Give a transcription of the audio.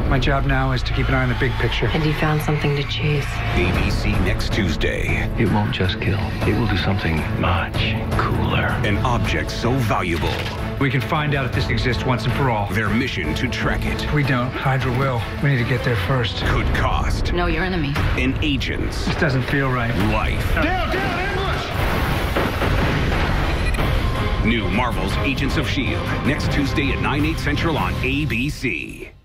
My job now is to keep an eye on the big picture. And he found something to chase. ABC next Tuesday. It won't just kill. It will do something much cooler. An object so valuable. We can find out if this exists once and for all. Their mission to track it. If we don't, Hydra will. We need to get there first. Could cost Know your enemy. an agent's This doesn't feel right. life. Down, ambush! New Marvel's Agents of S.H.I.E.L.D. next Tuesday at 9/8 Central on ABC.